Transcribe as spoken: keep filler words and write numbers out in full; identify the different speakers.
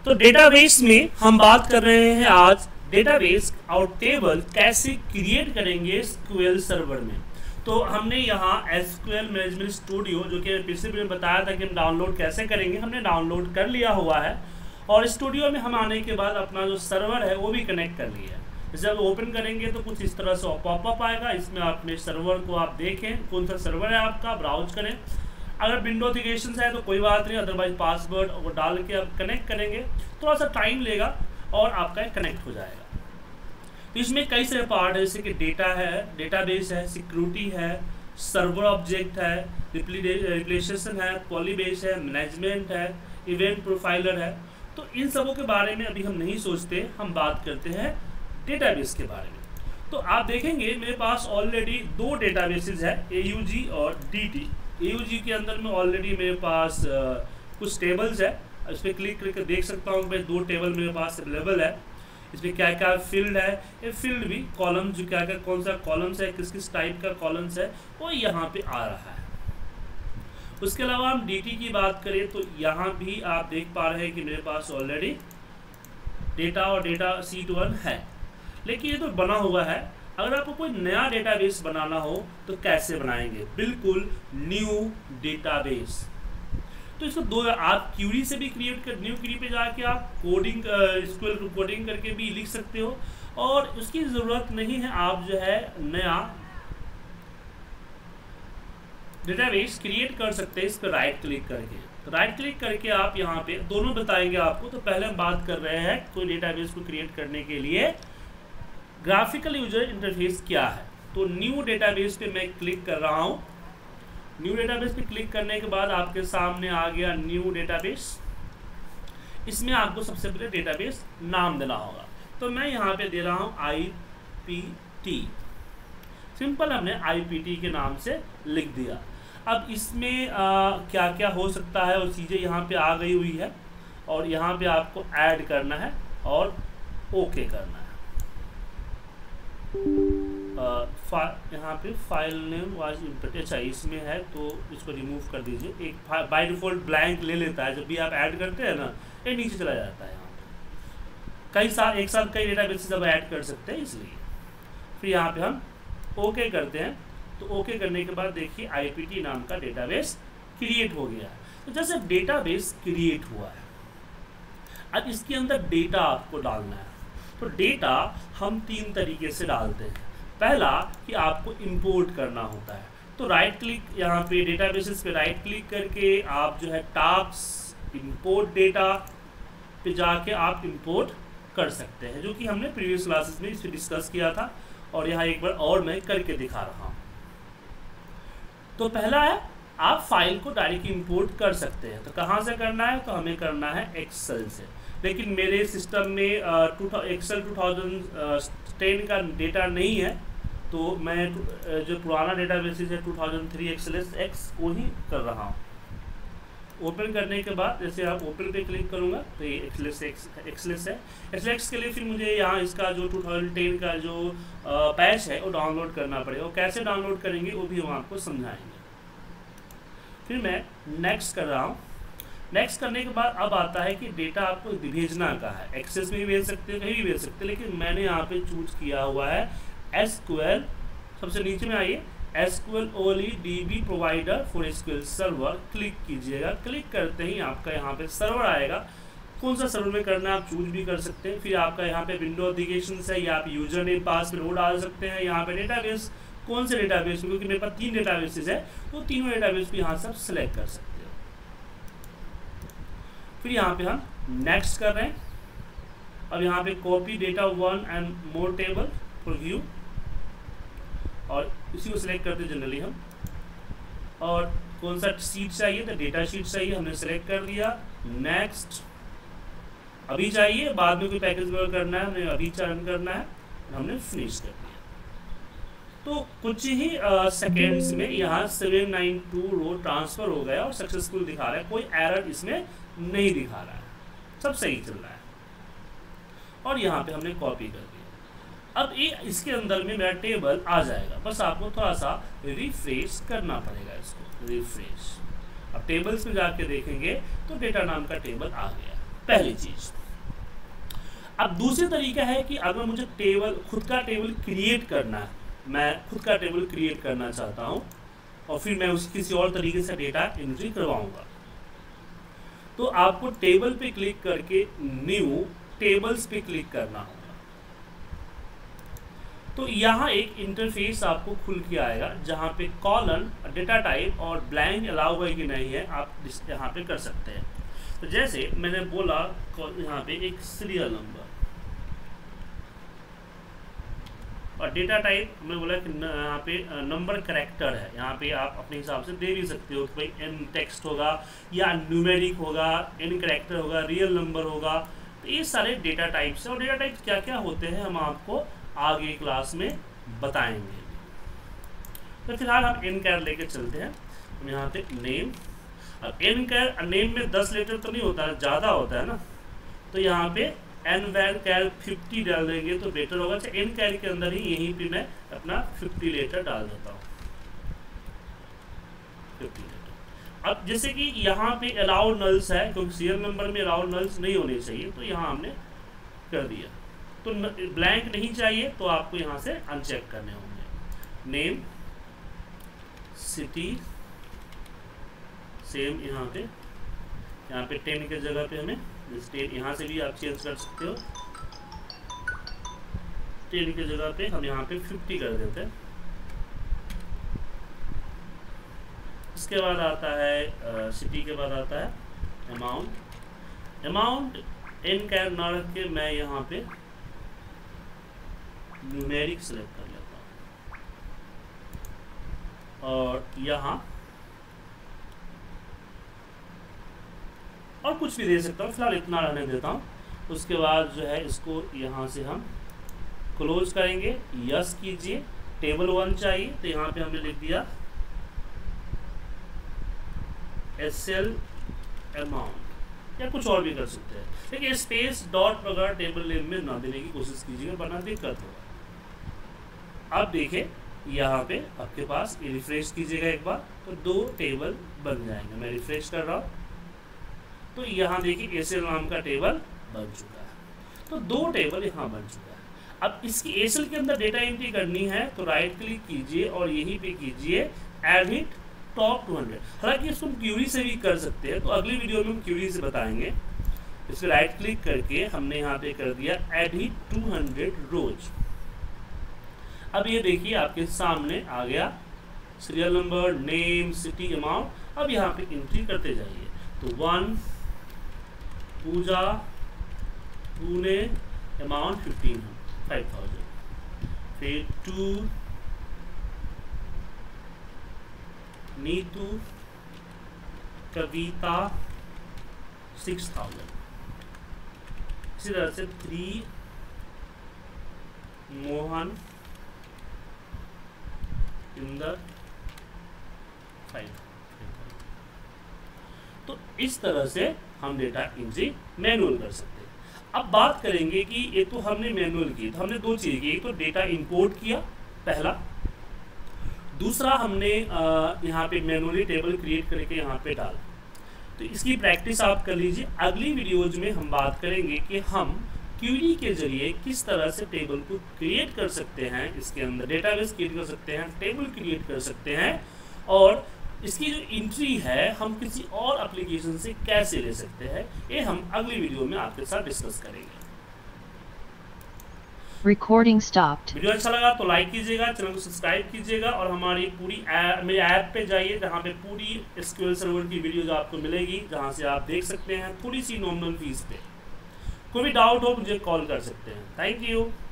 Speaker 1: तो डेटाबेस में हम बात कर रहे हैं आज डेटाबेस और टेबल कैसे क्रिएट करेंगे एसक्यूएल सर्वर में। तो हमने यहाँ एसक्यूएल मैनेजमेंट स्टूडियो जो कि पिछले वीडियो में बताया था कि हम डाउनलोड कैसे करेंगे, हमने डाउनलोड कर लिया हुआ है और स्टूडियो में हम आने के बाद अपना जो सर्वर है वो भी कनेक्ट कर लिया है। जब ओपन करेंगे तो कुछ इस तरह से पॉपअप आएगा, इसमें अपने सर्वर को आप देखें कौन सा सर्वर है आपका, ब्राउज करें। अगर विंडो एप्लीकेशन है तो कोई बात नहीं, अदरवाइज पासवर्ड वो डाल के आप कनेक्ट करेंगे, थोड़ा सा टाइम लेगा और आपका कनेक्ट हो जाएगा। तो इसमें कई सारे पार्ट है जैसे कि डेटा है, डेटाबेस है, सिक्योरिटी है, सर्वर ऑब्जेक्ट है, रिप्लेसेशन है, पॉलीबेस है, मैनेजमेंट है, इवेंट प्रोफाइलर है। तो इन सबों के बारे में अभी हम नहीं सोचते, हम बात करते हैं डेटाबेस के बारे में। तो आप देखेंगे मेरे पास ऑलरेडी दो डेटाबेसेस है, ए यू जी और D T. A U G के अंदर में ऑलरेडी मेरे पास आ, कुछ टेबल्स है, इस पर क्लिक करके देख सकता हूँ भाई दो टेबल मेरे पास अवेलेबल है। इसमें क्या क्या फील्ड है, ये फील्ड भी कॉलम जो क्या क्या कौन सा कॉलम्स है, किस किस टाइप का कॉलम्स है वो यहाँ पे आ रहा है। उसके अलावा हम डी टी की बात करें तो यहाँ भी आप देख पा रहे हैं कि मेरे पास ऑलरेडी डेटा और डेटा सीट वन है, लेकिन ये तो बना हुआ है। अगर आपको कोई नया डेटाबेस बनाना हो तो कैसे बनाएंगे, बिल्कुल न्यू डेटाबेस। तो इसको दो आप क्यूरी से भी क्रिएट कर, न्यू क्यूरी पे जाके आप कोडिंग एसक्यूएल कोडिंग करके भी लिख सकते हो और उसकी ज़रूरत नहीं है। आप जो है नया डेटाबेस क्रिएट कर सकते हैं इस पर राइट क्लिक करके। तो राइट क्लिक करके आप यहाँ पे दोनों बताएंगे आपको। तो पहले हम बात कर रहे हैं कोई डेटाबेस को क्रिएट करने के लिए ग्राफिकल यूजर इंटरफेस क्या है। तो न्यू डेटाबेस पे मैं क्लिक कर रहा हूँ। न्यू डेटाबेस पे क्लिक करने के बाद आपके सामने आ गया न्यू डेटाबेस। इसमें आपको सबसे पहले डेटाबेस नाम देना होगा। तो मैं यहाँ पे दे रहा हूँ आई पी टी। सिंपल हमने आई पी टी के नाम से लिख दिया। अब इसमें आ, क्या क्या हो सकता है और चीज़ें यहाँ पे आ गई हुई है और यहाँ पे आपको ऐड करना है और ओके करना है। यहाँ पे फाइल नेम वाज इम्पोर्टेड, अच्छा इसमें है तो इसको रिमूव कर दीजिए। एक बाय डिफ़ॉल्ट ब्लैंक ले लेता है, जब भी आप ऐड करते हैं ना ये नीचे चला जाता है। यहाँ पे कई साल एक साथ कई डेटाबेस जब ऐड कर सकते हैं इसलिए। फिर यहाँ पे हम ओके करते हैं। तो ओके करने के बाद देखिए आई पी टी नाम का डेटाबेस क्रिएट हो गया है। तो जैसे डेटाबेस क्रिएट हुआ है, अब इसके अंदर डेटा आपको डालना है। तो डेटा हम तीन तरीके से डालते हैं। पहला कि आपको इंपोर्ट करना होता है। तो राइट क्लिक यहाँ पे डेटाबेसेस पे राइट क्लिक करके आप जो है टास्क इंपोर्ट डेटा पे जाके आप इंपोर्ट कर सकते हैं, जो कि हमने प्रीवियस क्लासेस में इसे डिस्कस किया था और यहाँ एक बार और मैं करके दिखा रहा हूँ। तो पहला है आप फाइल को डायरेक्ट इंपोर्ट कर सकते हैं। तो कहाँ से करना है, तो हमें करना है एक्सेल से। लेकिन मेरे सिस्टम में एक्सेल टू थाउजेंड टेन का डेटा नहीं है, तो मैं जो पुराना डेटाबेस है two thousand three XLS X को ही कर रहा हूँ। ओपन करने के बाद जैसे आप ओपन पे क्लिक करूँगा तो ये एक्सएलएस एक्सएलएस है। एक्सएलएस के लिए फिर मुझे यहाँ इसका जो टू थाउजेंड टेन का जो पैच है वो डाउनलोड करना पड़ेगा। वो कैसे डाउनलोड करेंगे वो भी हम आपको समझाएंगे। फिर मैं नेक्स्ट कर रहा हूँ। नेक्स्ट करने के बाद अब आता है कि डेटा आपको भेजना का है। एक्सेस में भी भेज सकते हो, कहीं भी भेज सकते हो, लेकिन मैंने यहाँ पे चूज किया हुआ है एसक्यूएल। सबसे नीचे में आइए, SQL only DB provider for SQL server click कीजिएगा। क्लिक करते ही आपका यहाँ पे सर्वर आएगा। कौन सा सर्वर में करना है आप चूज भी कर सकते हैं। फिर आपका यहाँ पे विंडो एप्लीकेशन है या आप यूजर नेम पासवर्ड वो डाल सकते हैं। यहाँ पे डेटाबेस कौन से डेटाबेस, क्योंकि मेरे पास तीन डेटाबेसेस है तो तीनों डेटाबेस को यहाँ से आप सेलेक्ट कर सकते हो। फिर यहाँ पे हम नेक्स्ट कर रहे हैं। अब यहाँ पे copy data one and more table for view और इसी को सिलेक्ट करते हैं जनरली हम। और कौन सा सीट चाहिए, तो डेटा शीट चाहिए, हमने सेलेक्ट कर दिया। नेक्स्ट अभी चाहिए, बाद में कोई पैकेज वर्क करना है, हमें अभी चयन करना है, हमने फिनिश कर दिया। तो कुछ ही सेकेंड्स में यहाँ seven nine two row transfer हो गया और सक्सेसफुल दिखा रहा है। कोई एरर इसमें नहीं दिखा रहा है, सब सही चल रहा है। और यहाँ पे हमने कॉपी कर दिया। अब ये इसके अंदर में मेरा टेबल आ जाएगा, बस आपको थोड़ा सा रिफ्रेश करना पड़ेगा इसको, रिफ्रेश। अब टेबल्स में जाके देखेंगे तो डेटा नाम का टेबल आ गया। पहली चीज। अब दूसरी तरीका है कि अगर मुझे टेबल खुद का टेबल क्रिएट करना है, मैं खुद का टेबल क्रिएट करना चाहता हूँ और फिर मैं उस किसी और तरीके से डेटा एंट्री करवाऊंगा, तो आपको टेबल पे क्लिक करके न्यू टेबल्स पे क्लिक करना होगा। तो यहाँ एक इंटरफेस आपको खुल के आएगा जहाँ पे कॉलन, डेटा टाइप और ब्लैंक अलाउ है कि नहीं है आप यहाँ पे कर सकते हैं। तो जैसे मैंने बोला यहाँ पे एक सीरियल नंबर और डेटा टाइप हमने बोला कि यहाँ पे नंबर करेक्टर है, यहाँ पे आप अपने हिसाब से दे भी सकते हो कि भाई एन टेक्स्ट होगा या न्यूमेरिक होगा, एन करेक्टर होगा, रियल नंबर होगा। तो ये सारे डेटा टाइप्स हैं और डेटा टाइप्स क्या क्या होते हैं हम आपको आगे क्लास में बताएंगे। तो फिलहाल हम एन कैर लेके चलते हैं। हम यहाँ पे नेम, अब एन कैर नेम में दस लेटर तो नहीं होता, ज़्यादा होता है ना, तो यहाँ पे एन वैर कैर फिफ्टी डाल देंगे तो बेटर होगा। अच्छा, एन कैर के अंदर ही यहीं पे मैं अपना फिफ्टी लेटर डाल देता हूँ, फिफ्टी लेटर। अब जैसे कि यहाँ पे अलाउ नल्स है, क्योंकि सीरियल नंबर में अलाउ नल्स नहीं होने चाहिए, तो यहाँ हमने कर दिया। तो ब्लैंक नहीं चाहिए तो आपको यहाँ से अनचेक करने होंगे। नेम, सिटी, सेम यहाँ पे यहाँ पे टेन के जगह पे हमें टेन, यहाँ से भी आप चेंज कर सकते हो। टेन के जगह पे हम यहाँ पे फिफ्टी कर देते हैं। इसके बाद आता है सिटी के बाद आता है अमाउंट। अमाउंट एन कैर ना रख के मैं यहाँ पे न्यूमेरिक सेलेक्ट कर लेता हूँ और यहाँ और कुछ भी दे सकता हूँ, फिलहाल इतना रहने देता हूँ। उसके बाद जो है इसको यहाँ से हम क्लोज करेंगे, यस कीजिए। टेबल वन चाहिए तो यहाँ पे हमने लिख दिया एस एल अमाउंट, या कुछ और भी कर सकते हैं, लेकिन स्पेस डॉट वगैरह टेबल नेम में ना देने की कोशिश कीजिएगा वरना दिक्कत होगा। अब देखिए यहाँ पे आपके पास रिफ्रेश कीजिएगा एक बार तो दो टेबल बन जाएंगे। मैं रिफ्रेश कर रहा हूँ तो यहाँ देखिए एस एल नाम का टेबल बन चुका है, तो दो टेबल यहाँ बन चुका है। अब इसकी एस एल के अंदर डेटा एंट्री करनी है तो राइट क्लिक कीजिए और यहीं पे कीजिए edit top two hundred. हालांकि इसको क्यूरी से भी कर सकते हैं, तो अगली वीडियो में हम क्यूरी से बताएंगे। इस पर राइट क्लिक करके हमने यहाँ पे कर दिया edit two hundred rows. अब ये देखिए आपके सामने आ गया serial number, name, city, amount. अब यहाँ पे एंट्री करते जाइए। तो one Puja, Pune, amount fifteen five thousand, फिर two Nitu, Kavita six thousand. इसी तरह से थ्री मोहन, इंदर फाइव। तो इस तरह से हम डेटा एंट्री मैनुअल कर सकते हैं। अब बात करेंगे कि ये तो हमने मैनुअल की, तो हमने दो चीज़ की, एक तो डेटा इंपोर्ट किया पहला, दूसरा हमने यहाँ पे मैनुअली टेबल क्रिएट करके यहाँ पे डाला। तो इसकी प्रैक्टिस आप कर लीजिए। अगली वीडियोज में हम बात करेंगे कि हम क्यूरी के जरिए किस तरह से टेबल को क्रिएट कर सकते हैं, इसके अंदर डेटाबेस क्रिएट कर सकते हैं, टेबल क्रिएट कर सकते हैं, और इसकी जो एंट्री है हम किसी और एप्लीकेशन से कैसे ले सकते हैं, ये हम अगली वीडियो में आपके साथ डिस्कस करेंगे।
Speaker 2: Recording stopped.
Speaker 1: वीडियो अच्छा लगा तो लाइक कीजिएगा, चैनल को सब्सक्राइब कीजिएगा और हमारी पूरी ऐप, मेरे ऐप पे जाइए जहाँ पे पूरी एसक्यूएल सर्वर की वीडियोज आपको मिलेगी, जहाँ से आप देख सकते हैं थोड़ी सी नॉमिनल फीस पे। कोई भी डाउट हो मुझे कॉल कर सकते हैं। Thank you.